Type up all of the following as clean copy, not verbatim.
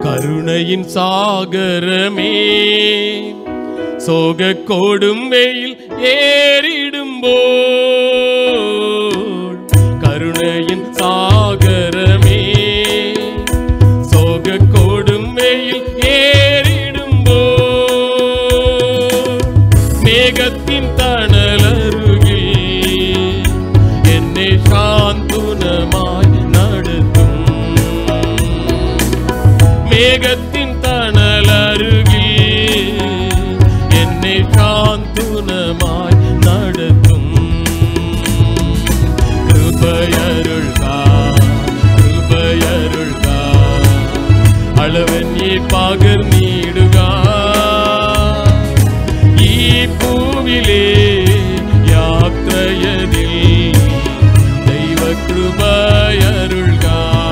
கருணையின் சாகரமே சோக கோடும் வெயில் ஏறிடும்போல் கருணையின் சாகரமே சோக கோடும் வெயில் ஏறிடும்போல் மேகத்தின் தணலருகில் என்னை சாந்துனமாய் நடத்தும் மேகத்தின் தணலருகில் என்னை சாந்துனமாய் நடத்தும் கிருபையருள்கா அளவெண்ணி പകർന്നിടുക ഈ പൂവിലെ യാത്രയതിൽ ദൈവകൃപയരുൾക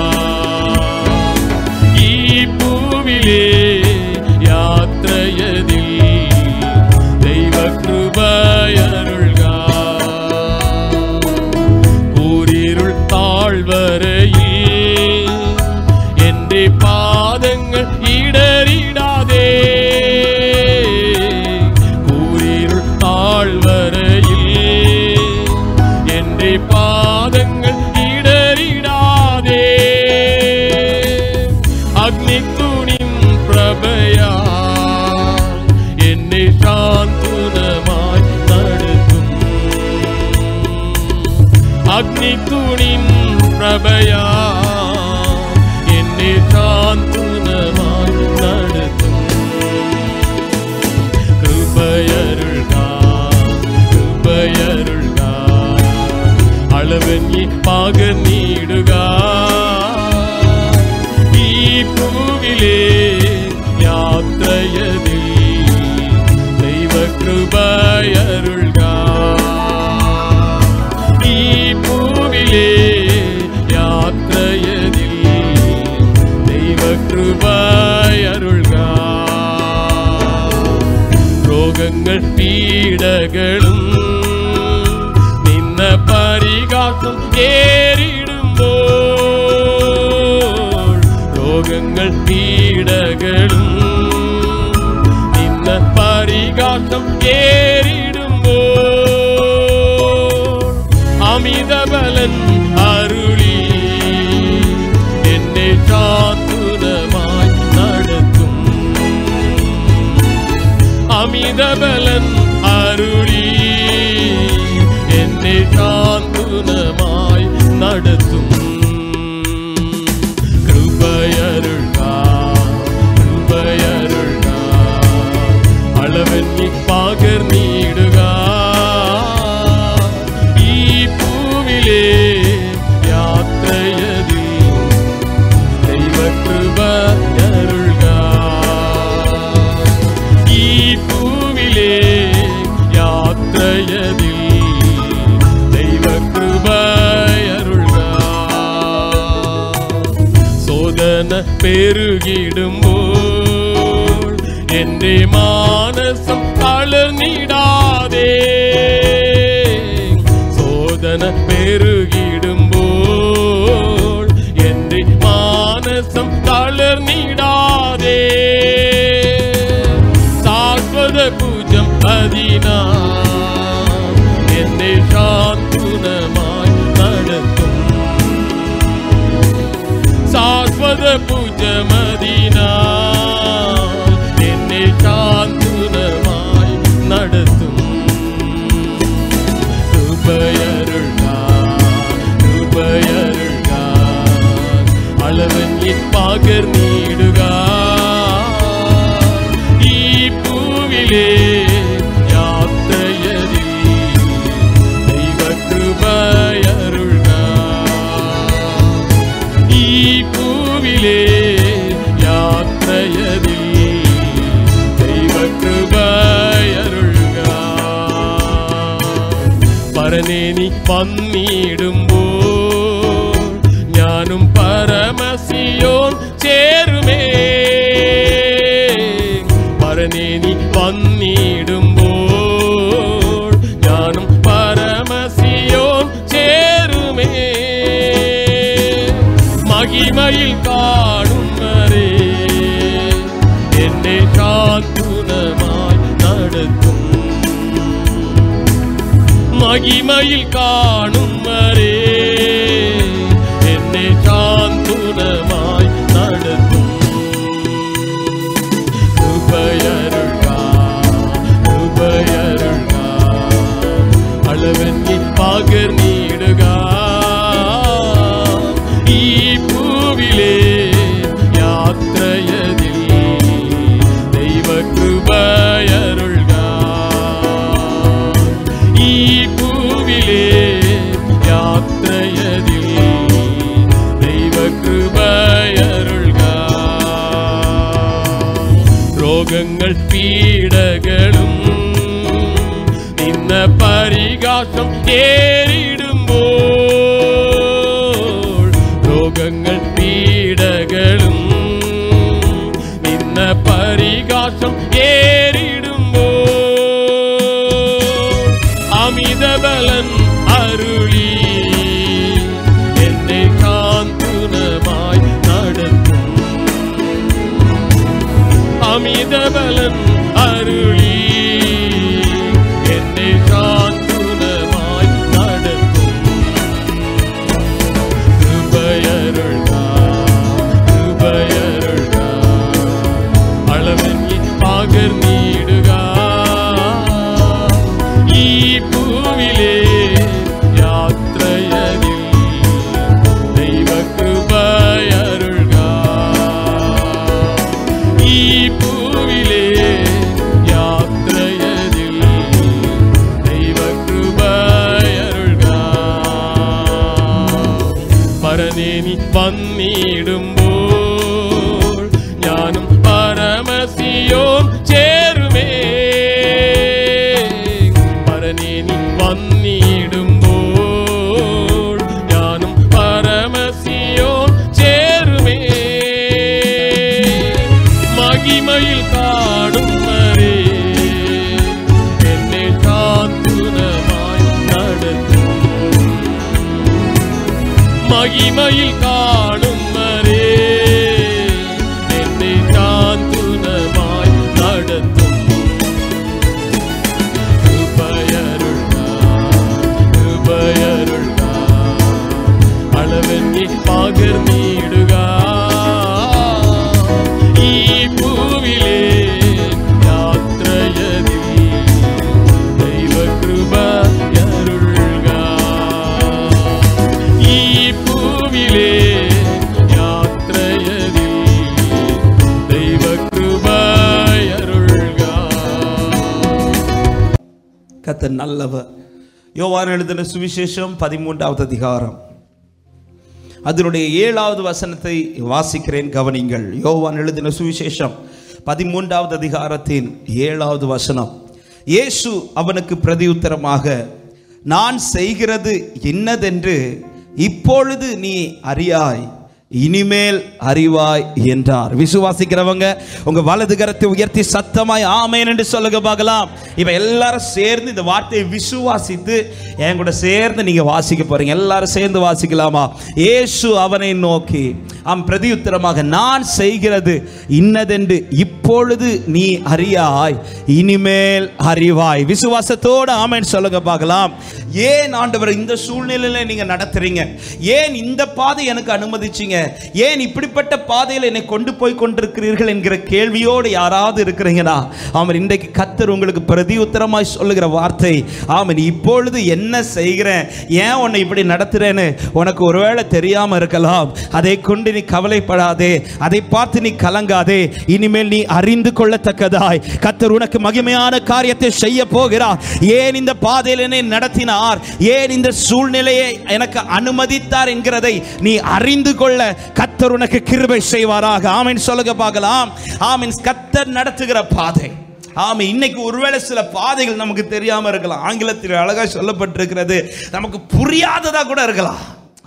ഈ പൂവിലെ യാത്രയതിൽ ദൈവകൃപയരുൾക കൂരിരുൾ താഴ്വരയിൽ എന്റെ പാദങ്ങൾ ഇടറിടാതെ കൂരിരുൾ താഴ്വരയിൽ എന്റെ പാദങ്ങൾ ഇടറിടാതെ അഗ്നിത്തുണിൻ പ്രഭയാ എന്നെ സാന്ത്വനമായി നടത്തും അഗ്നിത്തുണിൻ പ്രഭയാ എന്നെ സാന്ത്വനമായി നടത്തും കൃപയരുൾക അളവെണ്ണി പകർന്നിടുക ഈ പൂവിലെ യാത്രയതിൽ ദൈവകൃപയരുൾക ഈ പൂവിലെ യാത്രയതിൽ ദൈവകൃപയരുൾക രോഗങ്ങൾ പീഡകളും നിന്ന പരിഹാസം ഏറിടുമ്പോൾ രോഗങ്ങൾ പീഡകളും നിന്ന പരിഹാസം ഏറിടുമ്പോൾ അമിതബലൻ അരുളി എന്നെ സാന്ത്വനമായി നടത്തും അമിതബലൻ അരുളി എന്നെ സാന്ത്വനമായി നടത്തും കൃപയരുൾക അളവെണ്ണി പകർന്നിടുക ഈ പൂവിലെ യാത്രയതിൽ ദൈവകൃപയരുൾക ഈ പൂവിലെ യാത്രയതിൽ ദൈവകൃപയരുൾക സോദന പെരുകിടുമ്പോൾ എന്റെ മാനസം തളർന്നിടാതെ സോദന പെരുകിടുമ്പോൾ എന്റെ മാനസം തളർന്നിടാതെ ശാശ്വത പൂജം അതിനാ എന്നെ സാന്ത്വനമായി നടത്തും ശാശ്വത പൂജമതിനാ എന്നെ സാന്ത്വനമായി നടത്തും കൃപയരുൾക അളവെണ്ണി പകർന്നിടുക ഈ പൂവിലെ യാത്രയതിൽ ദൈവകൃപയരുൾക ഈ പൂവിലെ യാത്രയതിൽ ദൈവകൃപയരുൾക പരനേ നീ വന്നിടുമ്പോൾ ഞാനും പരമസിയോൻ ചേരുമേ പരനേ നീ വന്നിടുമ്പോൾ ഞാനും പരമസിയോൻ ചേരുമേ മഹിമയിൽ കാണും വരെ என்னை சாந்துனமாய் நடத்தும். மகிமையில் காணும் வரே என்னை சாந்துனமாய் நடத்தும். கிருபையருள்கா அளவெண்ணி பகர் நீடுகா. ഈ പൂവിലെ യാത്രയതിൽ ദൈവകൃപയരുൾക. ഈ പൂവിലെ യാത്രയതിൽ ദൈവകൃപയരുൾക. രോഗങ്ങൾ പീഡകളും നിന്ന പരിഹാസം ഏറിടുമ്പോൾ, രോഗങ്ങൾ പീഡകളും നിന്ന പരിഹാസം ഏറിടുമ്പോൾ, അമിതബലൻ അരുളി എന്നെ സാന്ത്വനമായി നടത്തും. അമിതബലൻ അരുളി എന്നെ സാന്ത്വനമായി നടത്തും. കൃപയരുൾക அளவெண்ணி പകർ നീടുക. ഈ പൂവിലെ യാത്രയതിൽ ദൈവകൃപയരുൾക. ഈ പൂവിലെ യാത്രയതിൽ ദൈവകൃപയരുൾക. പരനേ നീ വന്നിടുമ്പോൾ ഞാനും പരമസിയോൻ ചേരുമേ. പരനേ നീ വന്നിടുമ്പോൾ ഞാനും പരമസിയോൻ ചേരുമേ. മഹിമയിൽ കാണും വരെ എന്നെ സാന്ത്വനമായി നടത്തും. മഹിമയിൽ കാണും വരെ എന്നെ സാന്ത്വനമായി നടത്തും. കൃപയരുൾക அளவெண்ணി പകർ നീടുക. ഈ പൂവിലെ യാത്രയതിൽ ദൈവകൃപയരുൾക. ഈ പൂവിലെ യാത്രയതിൽ ദൈവകൃപയരുൾക. கர்த்தர் நல்லவர். யோவான் எழுதின சுவிசேஷம் 13வது அதிகாரம் அதனுடைய 7வது வசனத்தை வாசிக்கிறேன், கவனிங்கள். யோவான் எழுதின சுவிசேஷம் 13வது அதிகாரத்தின் 7வது வசனம். இயேசு அவனுக்கு பிரதியுத்தரமாக, நான் செய்கிறது இன்னதென்று இப்பொழுது நீ அறியாய், இனிமேல் அறிவாய் என்றார். விசுவாசிக்கிறவங்க உங்க வலது கரத்தை உயர்த்தி சத்தமாய் ஆமென் என்று சொல்லுங்க பார்க்கலாம். இப்ப எல்லாரும் சேர்ந்து இந்த வார்த்தையை விசுவாசித்து என் கூட சேர்ந்து நீங்க வாசிக்க போறீங்க. எல்லாரும் சேர்ந்து வாசிக்கலாமா? இயேசு அவனை நோக்கி பிரதியுத்தரமாக, நான் செய்கிறது இன்னதென்று இப்பொழுது நீ அறியாய், இனிமேல் அறிவாய். விசுவாசத்தோடு ஆமென் சொல்லுங்க பார்க்கலாம். ஏன் ஆண்டவர் இந்த சூழ்நிலையில நீங்க நடத்துறீங்க? ஏன் இந்த பாதை எனக்கு அனுமதிச்சீங்க? ஏன் இப்படிப்பட்ட பாதையில் என்னை கொண்டு போய் கொண்டிருக்கிறீர்கள் என்கிற கேள்வியோடு யாராவது இருக்கிறீங்களா? ஆமென். இன்றைக்கு கர்த்தர் உங்களுக்கு பிரதியுத்தரமாய் சொல்லுகிற வார்த்தை, ஆமென், இப்பொழுது என்ன செய்கிறேன், ஏன் உன்னை இப்படி நடத்துறேன்னு உனக்கு ஒருவேளை தெரியாம இருக்கலாம். அதை கொண்டு நீ கவலைப்படாதே, அதை பார்த்து நீ கலங்காதே. இனிமேல் நீ அறிந்து கொள்ளத்தக்கதாய் கர்த்தர் உனக்கு மகிமையான காரியத்தை செய்ய போகிறார். ஏன் இந்த பாதையில் என்னை நடத்தினார், ஏன் இந்த சூழ்நிலையை எனக்கு அனுமதித்தார் என்கிறதை நீ அறிந்து கொள்ள கர்த்தர் உனக்கு கிருபை செய்வாராக. ஆமென் சொல்லுங்க பார்க்கலாம். ஆமென். கர்த்தர் நடத்துகிற பாதை. ஆமென். இன்னைக்கு ஒருவேளை சில பாதைகள் நமக்கு தெரியாம இருக்கலாம். ஆங்கிலத்தில் அழகா சொல்லப்பட்டிருக்கிறது, நமக்கு புரியாததா கூட இருக்கலாம்.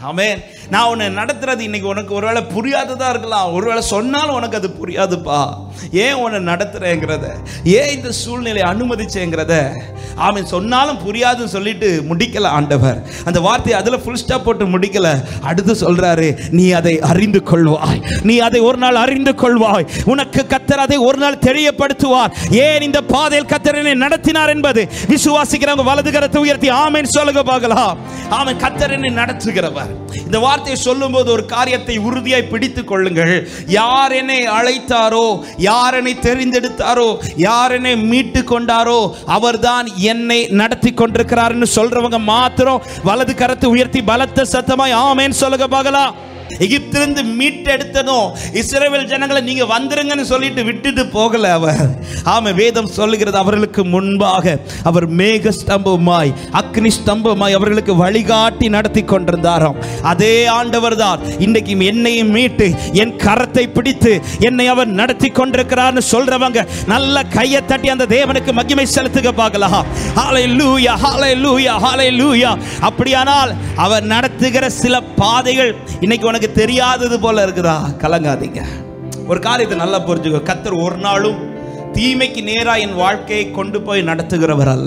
ஆமென். நான் உன்னை நடத்துறது இன்னைக்கு உனக்கு ஒருவேளை புரியாததா இருக்கலாம், ஒருவேளை சொன்னாலும் உனக்கு அது புரியாதுப்பா. ஏன் உன்னை நடத்துறேங்கிறத, ஏன் இந்த சூழ்நிலை அனுமதிச்சேங்கிறத ஆமென் சொன்னாலும் புரியாதுன்னு சொல்லிட்டு முடிக்கல ஆண்டவர். அந்த வார்த்தையை அதுல ஃபுல் ஸ்டாப் போட்டு முடிக்கல. அடுத்து சொல்றாரு, நீ அதை அறிந்து கொள்வாய், நீ அதை ஒரு நாள் அறிந்து கொள்வாய், உனக்கு கர்த்தர் அதை ஒரு நாள் தெரியப்படுத்துவார். ஏன் இந்த பாதையில் கர்த்தர் என்னை நடத்தினார் என்பது விசுவாசிக்கிறவங்க வலது கரத்தை உயர்த்தி ஆமென் சொல்லுங்க பார்க்கலாம். ஆமென். கர்த்தர் என்னை நடத்துகிறவர். இந்த வார்த்தையை சொல்லும் போது ஒரு காரியத்தை உறுதியாய் பிடித்துக் கொள்ளுங்கள். யார் என்னை அழைத்தாரோ, யார் என்னை தெரிந்தெடுத்தாரோ, யார் என்னை மீட்டு கொண்டாரோ அவர்தான் என்னை நடத்தி கொண்டிருக்கிறார்னு சொல்றவங்க மாத்திரம் வலது கரத்தை உயர்த்தி பலத்த சத்தமாய் ஆமென் சொல்லுங்க பார்க்கலாம். எகிப்திலிருந்து மீட்டெடுத்ததும் இஸ்ரவேல் ஜனங்களை நீங்க வந்துருங்கன்னு சொல்லிட்டு விட்டுட்டு போகல அவர். ஆமா, வேதம் சொல்லுகிறது அவர்களுக்கு முன்பாக அவர் மேக ஸ்தம்பமாய் அக்னி ஸ்தம்பமாய் அவர்களுக்கு வழிகாட்டி நடத்தி கொண்டிருந்தாராம். அதே ஆண்டவர் தான் இன்றைக்கு என்னையும் மீட்டு என் கரத்தை பிடித்து என்னை அவர் நடத்தி கொண்டிருக்கிறார்னு சொல்றவங்க நல்ல கையை தட்டி அந்த தேவனுக்கு மகிமை செலுத்துக பார்க்கலாம். ஹல்லேலூயா, ஹல்லேலூயா, ஹல்லேலூயா. அப்படியானால் அவர் நடத்துகிற சில பாதைகள் இன்னைக்கு உனக்கு தெரியாதது போல இருக்குதா? கலங்காதீங்க. ஒரு காரியத்தை நல்லா புரிஞ்சுக்கோ. கர்த்தர் ஒரு நாளும் தீமைக்கு நேரா என் வாழ்க்கையை கொண்டு போய் நடத்துகிறவர் அல்ல.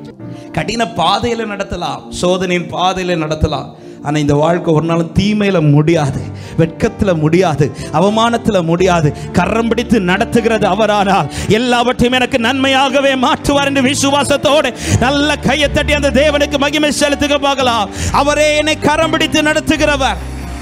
கடின பாதையில நடத்தலாம், சோதனையின் பாதையில நடத்தலாம். ஆனா இந்த வாழ்க்கை ஒரு நாளும் தீமையில முடியாது, வெட்கத்துல முடியாது, அவமானத்துல முடியாது. கரம் பிடித்து நடத்துகிறது அவரானால் எல்லாவற்றையும் எனக்கு நன்மையாகவே மாற்றுவார் என்று விசுவாசத்தோடு நல்ல கையை தட்டி அந்த தேவனுக்கு மகிமை செலுத்துக பார்க்கலாம். அவரே என்னை கரம் பிடித்து நடத்துகிறவர்.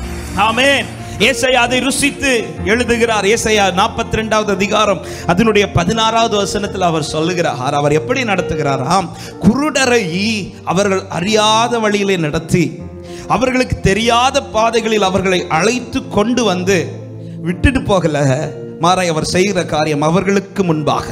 ஆமென். ஏசாயா அதை ருசித்து எழுதுகிறார். ஏசாயா 42வது அதிகாரம் அதனுடைய 16வது வசனத்தில் அவர் சொல்லுகிறார், அவர் எப்படி நடத்துகிறாராம். குருடரை அவர்கள் அறியாத வழியிலே நடத்தி அவர்களுக்கு தெரியாத பாதைகளில் அவர்களை அழைத்து கொண்டு வந்து விட்டுட்டு போகல, மாறாய் அவர் செய்கிற காரியம் அவர்களுக்கு முன்பாக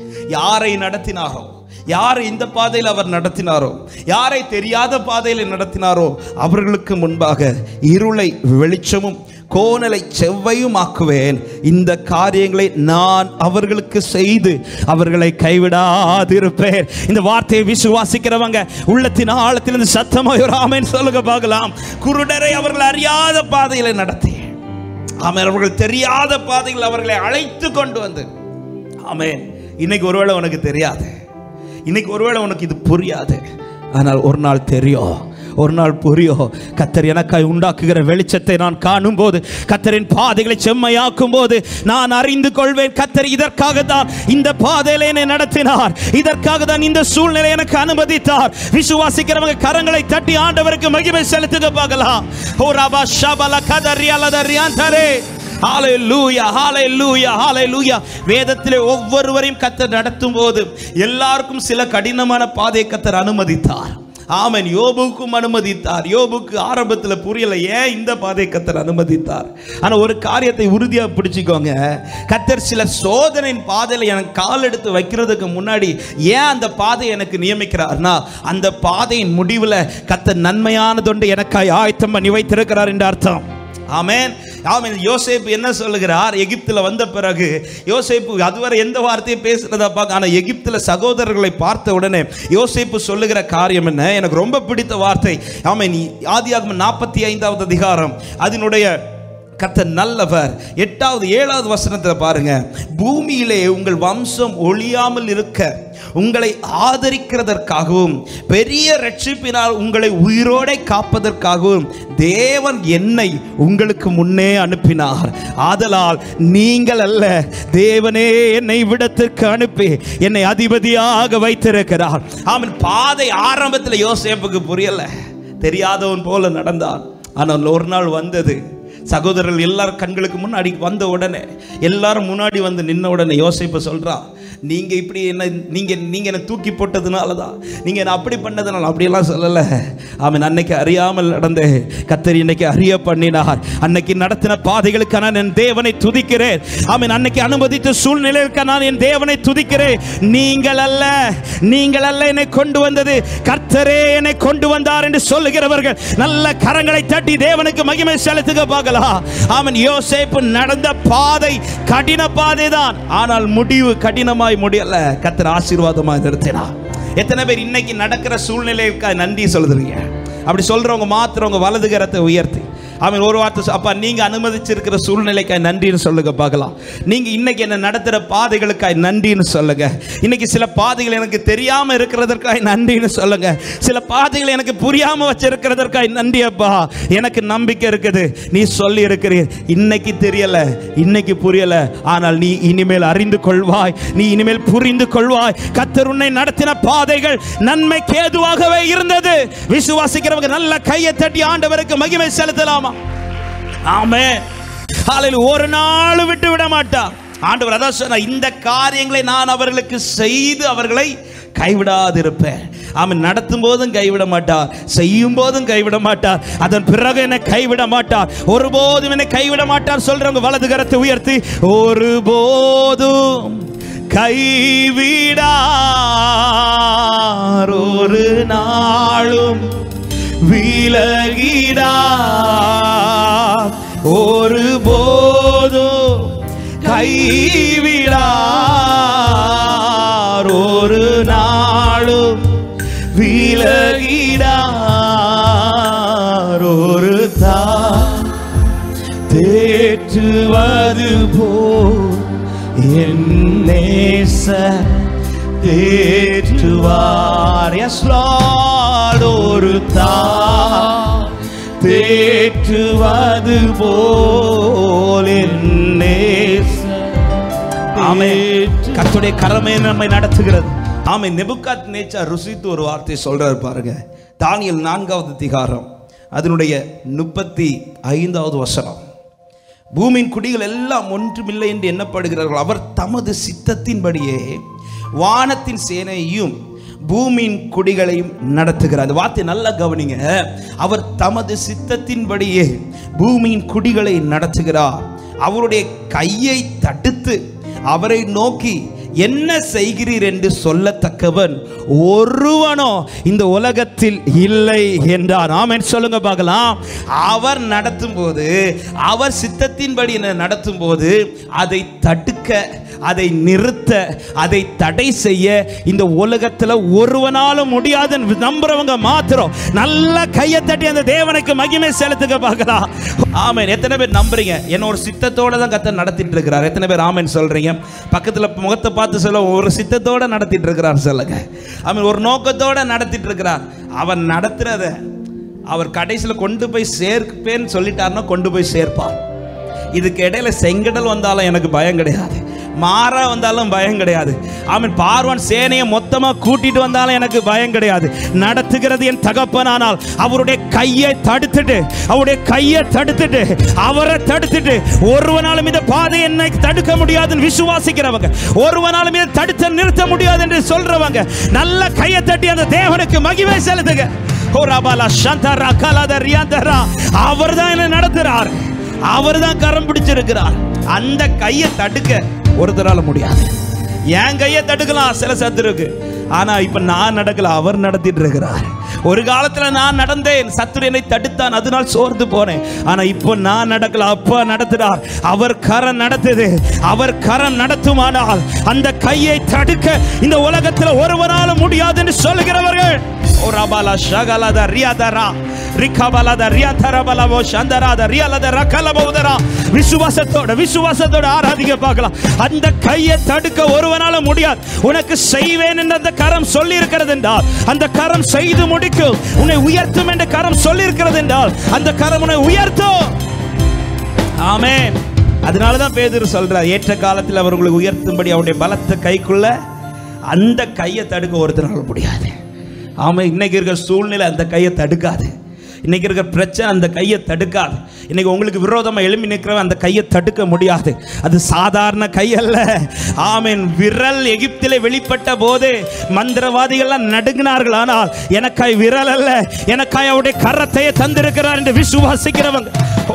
யாரை நடத்தினாரோ, யாரை இந்த பாதையில் அவர் நடத்தினாரோ, யாரை தெரியாத பாதையில் நடத்தினாரோ அவர்களுக்கு முன்பாக இருளை வெளிச்சமும் கோணலை செவ்வையும் ஆக்குவேன். இந்த காரியங்களை நான் அவர்களுக்கு செய்து அவர்களை கைவிடாதிருப்பேன். இந்த வார்த்தையை விசுவாசிக்கிறவங்க உள்ளத்தின் ஆழத்திலிருந்து சத்தமாய் ஒரு ஆமென் சொல்லுங்க பார்க்கலாம். குருடரை அவர்கள் அறியாத பாதையில் நடத்தி, ஆமென், அவர்கள் தெரியாத பாதையில் அவர்களை அழைத்து கொண்டு வந்து, ஆமென். இன்னைக்கு ஒருவேளை உனக்கு தெரியாது, இன்னைக்கு ஒருவேளை உனக்கு இது புரியாது, ஆனால் ஒரு நாள் தெரியும், ஒரு நாள் புரியும். கர்த்தர் எனக்காய் உண்டாக்குகிற வெளிச்சத்தை நான் காணும் போது, கர்த்தரின் பாதைகளை செம்மையாக்கும் போது நான் அறிந்து கொள்வேன், கர்த்தர் இதற்காக தான் இந்த பாதையிலே என்னை நடத்தினார், இதற்காக தான் இந்த சூழ்நிலை எனக்கு அனுமதித்தார். விசுவாசிக்கிறவங்க கரங்களை தட்டி ஆண்டவருக்கு மகிமை செலுத்துக பார்க்கலாம். ஓ ரபா ஷபல கதரியாலதரியாந்தரே. ஹல்லேலூயா, ஹல்லேலூயா, ஹல்லேலூயா. வேதத்திலே ஒவ்வொருவரையும் கர்த்தர் நடத்தும் போது எல்லாருக்கும் சில கடினமான பாதையை கர்த்தர் அனுமதித்தார். ஆமென். யோபுக்கும் அனுமதித்தார். யோபுக்கு ஆரம்பத்தில் புரியல ஏன் இந்த பாதையை கர்த்தர் அனுமதித்தார். ஆனா ஒரு காரியத்தை உறுதியா பிடிச்சுக்கோங்க, கர்த்தர் சில சோதனையின் பாதையில எனக்கு கால் எடுத்து வைக்கிறதுக்கு முன்னாடி ஏன் அந்த பாதையை எனக்கு நியமிக்கிறார்னா, அந்த பாதையின் முடிவில் கர்த்தர் நன்மையானதொன்று எனக்காய் ஆயத்தம் பண்ணி வைத்திருக்கிறார் என்று அர்த்தம். ஆமென், ஆமென். யோசேப்பு என்ன சொல்லுகிறார்? எகிப்தில் வந்த பிறகு யோசேப்பு அதுவரை எந்த வார்த்தையும் பேசுறதா பார்க்க, ஆனால் எகிப்தில் சகோதரர்களை பார்த்த உடனே யோசேப்பு சொல்லுகிற காரியம் என்ன? எனக்கு ரொம்ப பிடித்த வார்த்தை. ஆமென். ஆதியாகமம் 45வது அதிகாரம் அதனுடைய கர்த்தர் நல்லவர் 8வது 7வது வசனத்தில் பாருங்க. பூமியிலே உங்கள் வம்சம் ஒழியாமல் இருக்க உங்களை ஆதரிக்கிறதற்காகவும் பெரிய ரட்சிப்பினால் உங்களை உயிரோடே காப்பதற்காகவும் தேவன் என்னை உங்களுக்கு முன்னே அனுப்பினார். ஆதலால் நீங்கள் அல்ல, தேவனே என்னை விடத்திற்கு அனுப்பி என்னை அதிபதியாக வைத்திருக்கிறார். ஆமென். பாதை ஆரம்பத்தில் யோசேப்புக்கு புரியல, தெரியாதவன் போல நடந்தான். ஆனால் ஒரு நாள் வந்தது, சகோதரர்கள் எல்லாரும் கண்களுக்கு முன்னாடி வந்த உடனே, எல்லாரும் முன்னாடி வந்து நின்ன உடனே யோசேப்பு சொல்றான், நீங்க இப்படி என்ன, நீங்க என்ன தூக்கி போட்டதுனால தான், நீங்க என்ன அப்படி பண்ணதுனால, அப்படியெல்லாம் சொல்லலை. ஆமென். அன்னைக்கு அறியாமல் நடந்த கர்த்தர் இன்னைக்கு அறிய பண்ணினார். அன்னைக்கு நடத்தின பாதைகளுக்கு நான் என் தேவனை துதிக்கிறேன். ஆமென். அன்னைக்கு அனுமதித்த சூழ்நிலைக்கு நான் என் தேவனை துதிக்கிறேன். நீங்கள் அல்ல, நீங்கள் அல்ல என்னை கொண்டு வந்தது, கர்த்தரே என்னை கொண்டு வந்தார் என்று சொல்லுகிறவர்கள் நல்ல கரங்களை தட்டி தேவனுக்கு மகிமை செலுத்துக பார்க்கலாம். ஆமென். யோசேப்பு நடந்த பாதை கடின பாதை தான், ஆனால் முடிவு கடினமாய் முடியல, கர்த்தர் ஆசீர்வாதமாய் நிறுத்தினார். எத்தனை பேர் இன்னைக்கு நடக்கிற சூழ்நிலைக்கு நன்றி சொல்லுறீங்க? அப்படி சொல்றவங்க மாத்திரம் உங்க வலது கரத்தை உயர்த்தி ஆமென் ஒரு வார்த்தை அப்பா நீங்க அனுமதிச்சிருக்கிற சூழ்நிலைக்காய் நன்றின்னு சொல்லுங்க பார்க்கலாம். நீங்க இன்னைக்கு என்ன நடத்துற பாதைகளுக்காய் நன்றின்னு சொல்லுங்க. இன்னைக்கு சில பாதைகள் எனக்கு தெரியாம இருக்கிறதற்காய் நன்றின்னு சொல்லுங்க. சில பாதைகள் எனக்கு புரியாம வச்சிருக்கிறதற்காய் நன்றி அப்பா. எனக்கு நம்பிக்கை இருக்குது, நீ சொல்லி இருக்கிறீர். இன்னைக்கு தெரியல, இன்னைக்கு புரியல, ஆனால் நீ இனிமேல் அறிந்து கொள்வாய், நீ இனிமேல் புரிந்து கொள்வாய். கர்த்தர் உன்னை நடத்தின பாதைகள் நன்மைக்கு ஏதுவாகவே இருந்தது. விசுவாசிக்கிறவங்க நல்ல கையை தட்டி ஆண்டவருக்கு மகிமை செலுத்தலாமா? ஆமென். ஹல்லேலூயா. ஒரு நாள் விட்டு விட மாட்டார் ஆண்டவர். அதான் சொன்னார், இந்த காரியங்களை நான் அவர்களுக்கு செய்து அவர்களை கைவிடாதிருப்பேன். ஆமென். நடத்தும் போதும் கைவிட மாட்டார், செய்யும் போதும் கைவிட மாட்டார், அதன் பிறகு என்னை கைவிட மாட்டார், ஒருபோதும் என்னை கைவிட மாட்டார். சொல்றவங்க வலது கரத்தை உயர்த்தி ஒருபோதும் கைவிடார், ஒரு நாளும் விலகிடார், ஒருபோதும் கைவிடார், ஒரு நாளும் விலகிடார். ஒரு தேற்றுவது போல் என் நேசர் தேற்றுவார். S Lord. ஒரு தேற்றுவது போல் என் நேசர். ஆமென். கர்த்தருடைய கரமே நம்மை நடத்துகிறது. ஆமென். நேபுகாத்நேச்சார் ருசித்து ஒரு வார்த்தை சொல்றாரு பாருங்க. தானியேல் 4வது அதிகாரம் அதனுடைய 35வது வசனம். பூமியின் குடிகள் எல்லாம் ஒன்றுமில்லை என்று எண்ணப்படுகிறார்கள், அவர் தமது சித்தத்தின்படியே வானத்தின் சேனையையும் பூமியின் குடிகளையும் நடத்துகிறார். அந்த வார்த்தை நல்லா கவனிங்க. அவர் தமது சித்தத்தின்படியே பூமியின் குடிகளை நடத்துகிறார். அவருடைய கையை தடுத்து அவரை நோக்கி என்ன செய்கிறீர் என்று சொல்லத்தக்கவன் ஒருவனோ இந்த உலகத்தில் இல்லை என்றார். ஆமென் சொல்லுங்க பார்க்கலாம். அவர் நடத்தும் போது, அவர் சித்தத்தின்படி நடத்தும் போது அதை தடுக்க, அதை நிறுத்த, அதை தடை செய்ய இந்த உலகத்தில் ஒருவனாலும் முடியாது. நம்புறவங்க மாத்திரம் நல்ல கையை தட்டி அந்த தேவனுக்கு மகிமை செலுத்துக பார்க்கலாம். ஆமென். எத்தனை பேர் நம்புறீங்க என்ன ஒரு சித்தத்தோட தான் கர்த்தர் நடத்திட்டு இருக்கிறார்? எத்தனை பேர் ஆமென் சொல்றீங்க? பக்கத்துல முகத்தை பார்த்து சொல்ல, ஒரு சித்தத்தோட நடத்திட்டு இருக்கிறார் சொல்லுங்க. ஆமென். ஒரு நோக்கத்தோட நடத்திட்டு இருக்கிறார். அவர் நடத்துறத அவர் கடைசியில் கொண்டு போய் சேர்ப்பேன்னு சொல்லிட்டாருன்னா கொண்டு போய் சேர்ப்பார். இதுக்கு இடையில செங்கடல் வந்தாலும் எனக்கு பயம் கிடையாது, மாறா வந்தாலும் பயம் கிடையாது. ஆமென். பார்வான் சேனையை மொத்தமா கூட்டிட்டு வந்தாலும் எனக்கு பயம் கிடையாது. நடத்துகிறது என் தகப்பனானால் அவருடைய கையை தடுத்துட்டு, அவருடைய கையை தடுத்துட்டு, அவரை தடுத்துட்டு ஒருவனாலும் இந்த பாதை என்னை தடுக்க முடியாதுன்னு விசுவாசிக்கிறவங்க, ஒருவனாலும் இதை தடுத்து நிறுத்த முடியாது என்று சொல்றவங்க நல்ல கையை தட்டி அந்த தேவனுக்கு மகிமை செலுத்துங்க. அவர் தான் என்ன நடத்துறார், அவர் தான் கரம் பிடிச்சிருக்கிறார். அந்த கையை தடுக்க ஒருத்தரால முடியாது. என் கையை தடுக்கலாம் சில சத்துருக்கு, ஆனா இப்ப நான் நடக்கல, அவர் நடத்திட்டு இருக்கிறார். ஒரு காலத்துல நான் நடந்தேன், சத்துரு என்னை தடுத்தான், அதனால் சோர்ந்து போனேன். ஆனா இப்போ நான் நடக்கல, அப்பா நடத்துறார். அவர் கரம் நடத்துது, அவர் கரம் நடத்துமானால் அந்த கையை தடுக்க இந்த உலகத்துல ஒருவரால முடியாது என்று சொல்லுகிறவர்கள் விசுவாசத்தோட ஆராதிக்க பார்க்கலாம். அந்த கையை தடுக்க ஒருவனால முடியாது. உனக்கு செய்வேன் என்று அந்த கரம் சொல்லி இருக்கிறது என்றால் அந்த கரம் செய்து முடிக்கும். உன்னை உயர்த்தும் என்று கரம் சொல்லி இருக்கிறது என்றால் அந்த கரம் உன்னை உயர்த்தும். ஆமென். அதனாலதான் பேதுரு சொல்றார், ஏற்ற காலத்தில் அவர் உங்களை உயர்த்தும்படி அவருடைய பலத்த கைக்குள்ள அந்த கையை தடுக்க ஒருத்தரால முடியாது. ஆமாம். இன்னைக்கு இருக்கிற சூழ்நிலை அந்த கையை தடுக்காது. இன்னைக்கு இருக்கிற பிரச்சனை அந்த கையை தடுக்காது. இன்னைக்கு உங்களுக்கு விரோதமாக எழும்பி நிற்கிறவன் அந்த கையை தடுக்க முடியாது. அது சாதாரண கை அல்ல. ஆமென். விரல் எகிப்திலே வெளிப்பட்ட போது மந்திரவாதிகள்லாம் நடுங்கினார்கள். ஆனால் எனக்காய் விரல் அல்ல, எனக்காய் அவருடைய கரத்தையே தந்திருக்கிறார் என்று விசுவாசிக்கிறவங்க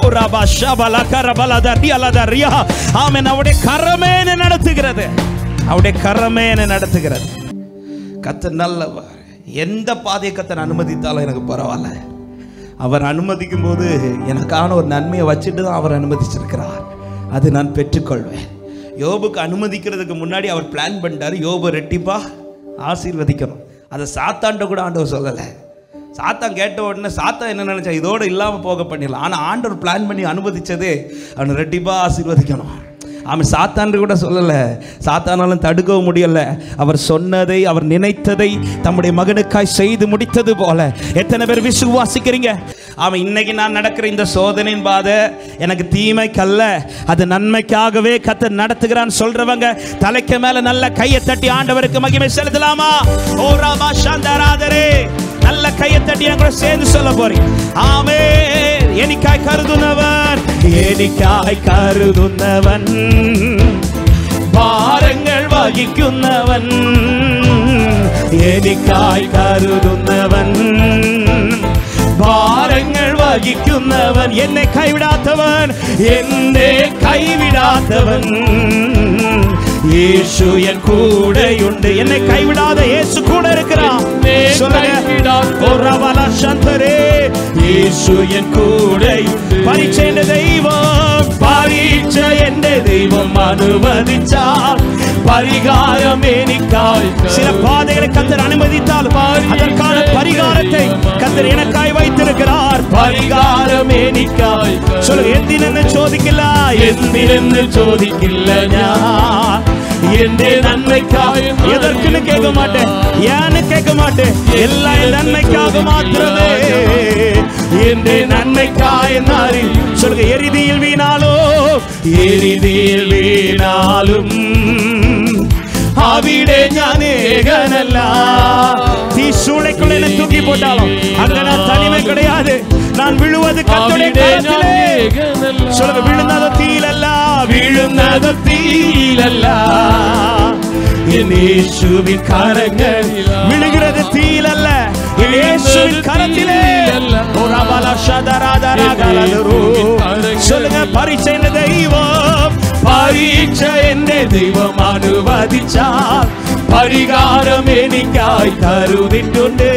ஆமென். அவருடைய கரமே நடத்துகிறது, அவருடைய கரமே நடத்துகிறது. கர்த்தர் நல்லவர். எந்த பாதையை கர்த்தர் அனுமதித்தாலும் எனக்கு பரவாயில்ல. அவர் அனுமதிக்கும் போது எனக்கான ஒரு நன்மையை வச்சுட்டு தான் அவர் அனுமதிச்சிருக்கிறார். அது நான் பெற்றுக்கொள்வேன். யோபுக்கு அனுமதிக்கிறதுக்கு முன்னாடி அவர் பிளான் பண்ணிட்டார், யோபு ரெட்டிப்பா ஆசீர்வதிக்கணும். அதை சாத்தாண்ட கூட ஆண்டவர் சொல்லலை. சாத்தான் கேட்ட உடனே சாத்தான் என்ன நினைச்சா, இதோட இல்லாமல் போக பண்ணிடலாம். ஆனால் ஆண்டவர் பிளான் பண்ணி அனுமதிச்சதே அவனை ரெட்டிப்பாக ஆசீர்வதிக்கணும். அவன் சாத்தான் கூட சொல்லலை, சாத்தானாலும் தடுக்கவும் முடியலை. அவர் சொன்னதை, அவர் நினைத்ததை தம்முடைய மகனுக்காய் செய்து முடித்தது போல. எத்தனை பேர் விசுவாசிக்கிறீங்க? அவன் இன்னைக்கு நான் நடக்கிற இந்த சோதனையின் பாதை எனக்கு தீமைக்கல்ல, அது நன்மைக்காகவே கர்த்தர் நடத்துகிறான்னு சொல்றவங்க தலைக்கு மேல நல்ல கையை தட்டி ஆண்டவருக்கு மகிமை செலுத்தலாமா? ஓ ராமா சாந்தராதரே, நல்ல கையை தட்டி என் கூட சேர்ந்து சொல்ல போறீங்க. ஆமென். எனக்காய் கருதுனவன், எனக்காய் கருதுனவன், பாரங்கள் வகிക്കുന്നவன், எனக்காய் கருதுனவன், பாரங்கள் வகிക്കുന്നவன், என்னை கைவிடாதவன், என்னை கைவிடாதவன், இயேசு என் கூடையுண்டு. என்னை கைவிடாத இயேசு கூட இருக்கிறான். இயேசு என் கூடையுண்டு. பரீட்சை என்ற தெய்வம், பரீட்சை என்ற தெய்வம் அனுமதிச்சால் பரிகாரம் எனக்காய். சில பாதைகளை கர்த்தர் அனுமதித்தால் அதற்கான பரிகாரத்தை கர்த்தர் எனக்காய் வைத்திருக்கிறார். பரிகாரம் எனக்காய். சொல்லுங்க, എന്തിനെന്ന് ചോദിക്കില്ല, എന്തിനെന്ന് ചോദിക്കില്ല ഞാൻ, എന്റെ നന്മയ്ക്കായി. எதற்குன்னு கேட்க மாட்டேன், ஏன்னு கேட்க மாட்டேன், எல்லாம் என் நன்மைக்காக மாத்திரமே, എന്റെ നന്മയ്ക്കായി നാരി. சொல்லுங்க, எரிதியில் வீணாலும், எரிதியில் வீணாலும் അവിടെ ഞാൻ ഏകനല്ല. தீசூளைக்குள்ள என்னை தூக்கி போட்டாலும் அங்க நான் தனிமை கிடையாது. நான் விழுவது கர்த்தருடைய கரத்திலே. சொல்லுங்க, விழுந்தது தீயிலல்ல, விழுந்தது தீயிலல்ல, என் இயேசுவின் கரங்கள். விழுகிறது தீயிலல்ல, என் இயேசுவின் கரத்திலே. சொல்லுங்க, பரீட்சை என்ற தெய்வம், பரீட்சை என்ற தெய்வம் அனுமதிச்சால் பரிகாரம் எனக்காய் கருதிட்டுண்டு.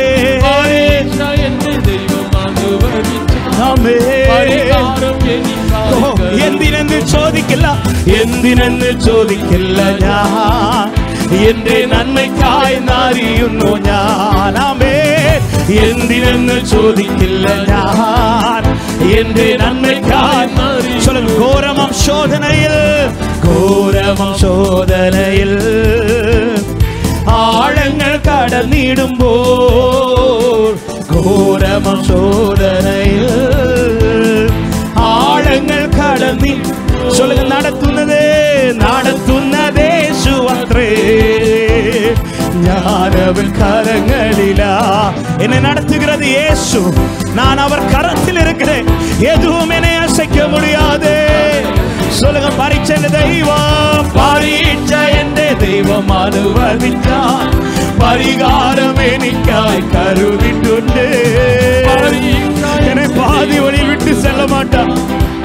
എന്തിനെന്ന് ചോദിക്കില്ല, എന്തിനെന്ന് ചോദിക്കില്ല ഞാൻ, എന്റെ നന്മയ്ക്കായി അറിയുന്നു ഞാൻ. ആമേൻ. എന്തിനെന്ന് ചോദിക്കില്ല ഞാൻ, എന്റെ നന്മയ്ക്കായി. ഘോരമം ശോധനയിൽ, ഘോരമം ശോധനയിൽ ആഴങ്ങൾ കടന്നിടുമ്പോൾ, ഘോരമം ശോധനയിൽ ആഴങ്ങൾ കടന്നി. சொல்லுங்க, നടത്തുന്നതേ യേശുവത്രേ, ഞാൻ അവൻ கரங்களிலா. என்னை நடத்துகிறது இயேசு, நான் அவர் கரத்தில் இருக்கிறேன், எதுவும் என்னை அசைக்க முடியாது. சொல்லுங்க, பரீட்சை தெய்வம், பரீட்சை என்ற தெய்வம் அனுமதிச்சால் பரிகாரம் எனக்காய் கருதிட்டுண்டு. என்னை பாதி வழி விட்டு செல்ல மாட்டான்.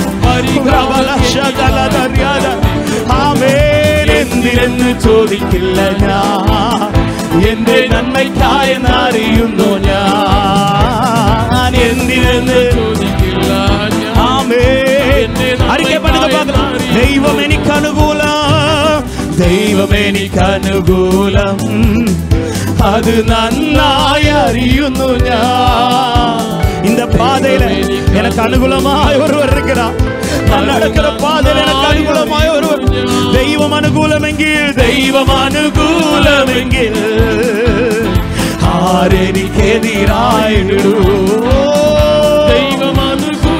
ആമേൻ. എന്തിനെന്ന് ചോദിക്കില്ല ഞാൻ, എന്റെ നന്മയ്ക്കായി അറിയുന്നു ഞാൻ, എന്തിനെന്ന് ചോദിക്കില്ല. ആമേൻ. അറിയിക്കപ്പെട്ടത് பார்க்கலாம். ദൈവം എനിക്ക് അനുകൂലം, ദൈവം എനിക്ക് അനുകൂലം, அது நன்னாய் அறியுന്നു ഞാൻ. இந்த பாதையில எனக்கு அனுகூலமாய் ஒருவர் இருக்கிறார். நான் நடக்கிற பாதையில எனக்கு அனுகூலமாய் ஒருவர். தெய்வம் அனுகூலமெங்கில், தெய்வம் அனுகூலமெங்கில் ஆரெனிக்கெதிராயிடு. தெய்வம்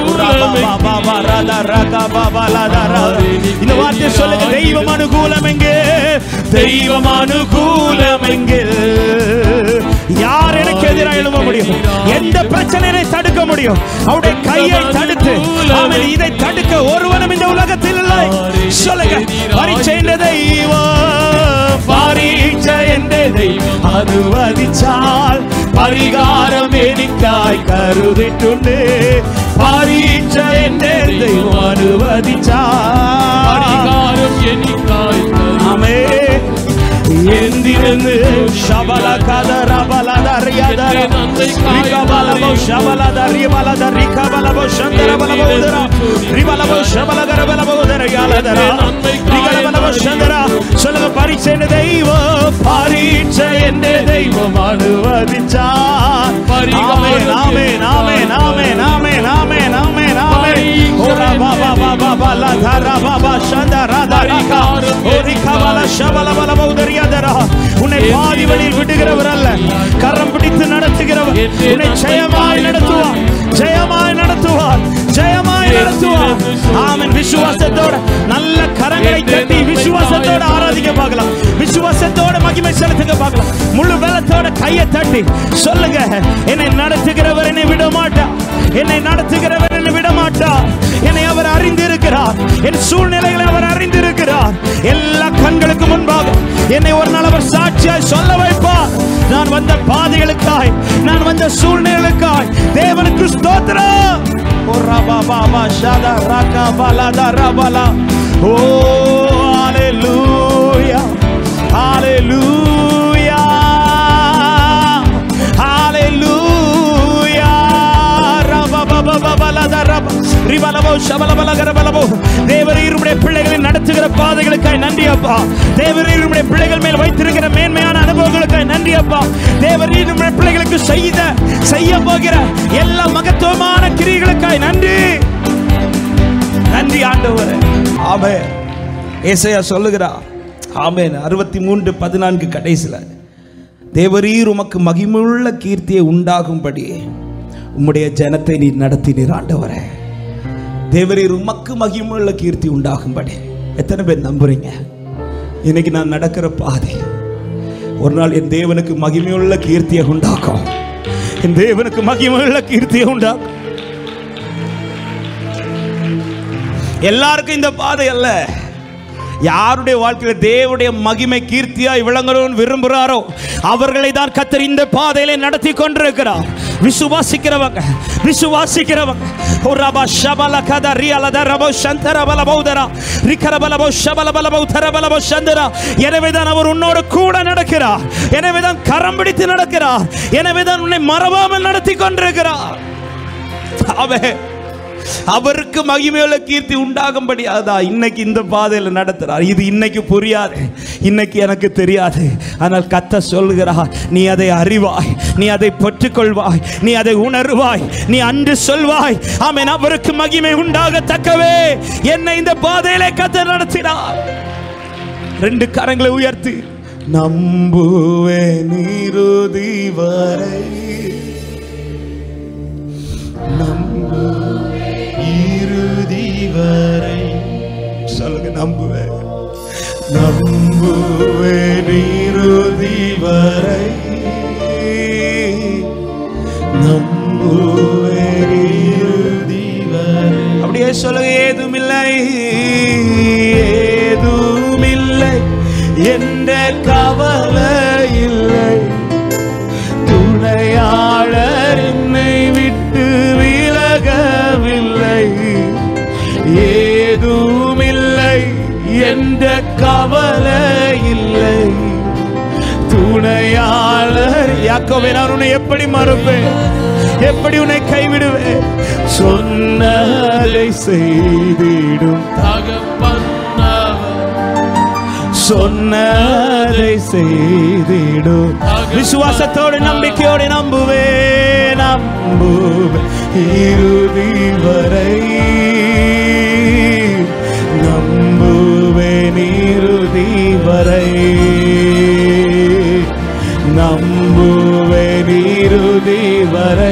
இந்த வார்த்தையை சொல்லுங்க, தெய்வம் அனுகூலமெங்கில், தெய்வம் அனுகூலமெங்கில் யார் எனக்கு எதிராக எழும்ப முடியும்? எந்த பிரச்சனையை தடுக்க முடியும்? அவருடைய கையை தடுத்து அவன் இதை தடுக்க ஒருவனும் இந்த உலகத்தில் இல்லை. சொல்லுங்க, பரீட்சை என்ற தெய்வம், பரீட்சை என்ற தெய்வம் அனுமதிச்சால் பரிகாரம் எனக்காய் கருதிட்டுண்டு. பரீட்சை என்ற தெய்வம் அனுமதிச்சால் பரிகாரம் எனக்காய். ஆமென். എന്തിനെന്ന് சொல்லுங்க, பரீட்சை தெய்வம், பரீட்சை என்ற தெய்வம் அனுமதிச்சால் ஆமென் ஆமென் ஆமென் ஆமென் ஆமென் ஆமென் ஆமென். ஓரா பாபா பாபா பாலா தாரா பாபா ஷந்தா ராதா ராகா ஓரி கவல ஷவல பல பௌதரியாதரா. உன்னை பாதி வழியில் விடுகிறவர் அல்ல, கரம் பிடித்து நடத்துகிறவர். உன்னை ஜெயமாய் நடத்துவார், ஜெயமாய் நடத்துவார், ஜெயமாய் நடத்துவார். ஆமென். விசுவாசத்தோட நல்ல கரங்களை தட்டி விசுவாசத்தோட ஆராதிக்க பார்க்கலாம், விசுவாசத்தோட மகிமை செலுத்துங்க பார்க்கலாம். முழு பலத்தோட கையை தட்டி சொல்லுங்க, என்னை நடத்துகிறவர் என்னை விட மாட்டார், என்னை நடத்துகிறவர் என்னை விட மாட்டார். என்னை அவர் அறிந்திருக்கிறார், என் சூழ்நிலைகளை அவர் அறிந்திருக்கிறார். எல்லா கண்களுக்கு முன்பாக என்னை ஒரு நாள் அவர் சாட்சியாய் சொல்ல வைப்பார். நான் வந்த பாதைகளுக்காய், நான் வந்த சூழ்நிலைகளுக்காய் தேவனுக்கு ஸ்தோத்திரம். ஓ ரபா பாபா ஷாதா ராகா பாலாதா ரபாலா. ஓ ஹalleluya ஹalleluya ஹalleluya. ரபா பாபா பாலாதா ரபா ரிபலபோ ஷபலபல கரபலபோ. தேவரீர் உம்முடைய பிள்ளைகளை நடத்துகிற பாதைகளுக்காய் நன்றி அப்பா. தேவரீர் உம்முடைய பிள்ளைகள் மேல் வைத்திருக்கிற மேன்மையான அனுபவங்களுக்காய் நன்றி அப்பா. தேவரீர் உம்முடைய பிள்ளைகளுக்கு செய்ய போகிற எல்லா மகத்துவமான கிரியைகளுக்காய் நன்றி. நன்றி ஆண்டவரே. ஆமென். ஏசாயா சொல்லுகிறார், ஆமென், 63:14 கடைசில, தேவரீர் உமக்கு மகிமையுள்ள கீர்த்தியை உண்டாகும்படி உம்முடைய ஜனத்தை நீர் நடத்தினீர் ஆண்டவரே. தேவரீர் உமக்கு மகிமையுள்ள கீர்த்தி உண்டாகும்படி. எத்தனை பேர் நம்புறீங்க? இன்னைக்கு நான் நடக்கிற பாதை ஒரு நாள் என் தேவனுக்கு மகிமையுள்ள கீர்த்தியை உண்டாக்கும், என் தேவனுக்கு மகிமையுள்ள கீர்த்தியை உண்டாக்கும். எல்லாருக்கும் இந்த பாதை அல்ல. யாருடைய வாழ்க்கையில தேவனுடைய மகிமை கீர்த்தியாய் விளங்கணும்னு விரும்புகிறாரோ அவர்களை தான் கர்த்தர் இந்த பாதையிலே நடத்தி கொண்டிருக்கிறார். விசுவாசிக்கிறவங்க விசுவாசிக்கிறவங்க ஓரபா ஷபல கத ரியலத ரபோ சந்தர பல பௌதரா ரிகர பலபோ ஷபல பலபோ தர பலபோ சந்தரா. எனவே தான் அவர் உன்னோடு கூட நடக்கிறார், எனவே தான் கரம் பிடித்து நடக்கிறார், எனவே தான் உன்னை மறவாமல் நடத்தி கொண்டிருக்கிறார். அவருக்கு மகிமையுள்ள கீர்த்தி உண்டாகும்படி அதான் இன்னைக்கு இந்த பாதையில் நடத்துறார். இது இன்னைக்கு புரியாது, இன்னைக்கு எனக்கு தெரியாது. ஆனால் கர்த்தர் சொல்லுகிறார், நீ அதை அறிவாய், நீ அதை பெற்றுக்கொள்வாய், நீ அதை உணர்வாய், நீ அன்று சொல்வாய். ஆமென். அவருக்கு மகிமை உண்டாகத்தக்கவே என்னை இந்த பாதையிலே கர்த்தர் நடத்தினார். 2 கரங்களை உயர்த்தி நம்புவேன் இறுதி வரை, இறுதி வரை சொல்லுங்க. நம்புவேன் நம்புவேன் இறுதி வரை, நம்புவேன் இறுதி வரை. அப்படியே சொல்லுங்க. ஏதுமில்லை ஏதுமில்லை என்ற கவலை இல்லை, துணையாளர் என்னை விட்டு விலகவில்லை. ஏதுமில்லை என்ற கவலை இல்லை, துணையாளர். யாக்கோபே, நான் உன்னை எப்படி மறப்பேன், எப்படி உன்னை கைவிடுவேன்? சொன்னதை செய்திடும் தகப்பன், சொன்னதை செய்திடும். விசுவாசத்தோடு நம்பிக்கையோடு நம்புவேன் நம்புவேன் இறுதி வரை, நம்புவேன் இறுதி வரை, நம்புவேன் இறுதி வரை,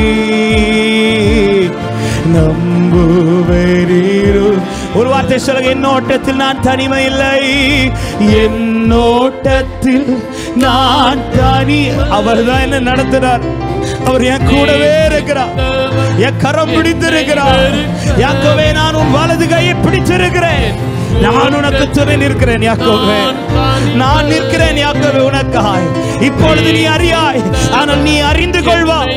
நம்புவேன் இறுதி. ஒரு வார்த்தை சொல்லுங்க. என்னோட்டத்தில் நான் தனிமை இல்லை, என்னோட்டத்தில் நான் தனி. அவர் தான் என்ன நடத்துறார், அவர் என் கூடவே இருக்கிறார், என் கரம் பிடித்திருக்கிறார். யாக்கோபே, நான் உன் வலது கையை பிடித்திருக்கிறேன், நான் உனக்கு துணை நிற்கிறேன். யாக்கோபே, நான் நிற்கிறேன். யாக்கோபே, உனக்காய். இப்பொழுது நீ அறியாய், ஆனால் நீ அறிந்து கொள்வாய்.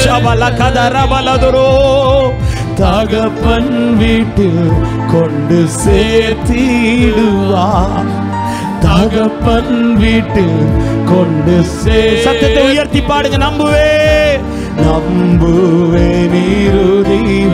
தகப்பன் வீட்டில் கொண்டு சேர்த்திடுவா, தகப்பன் வீட்டில் கொண்டு சத்தத்தை உயர்த்தி பாடுங்க. நம்புவே நம்புவேன் இறுதி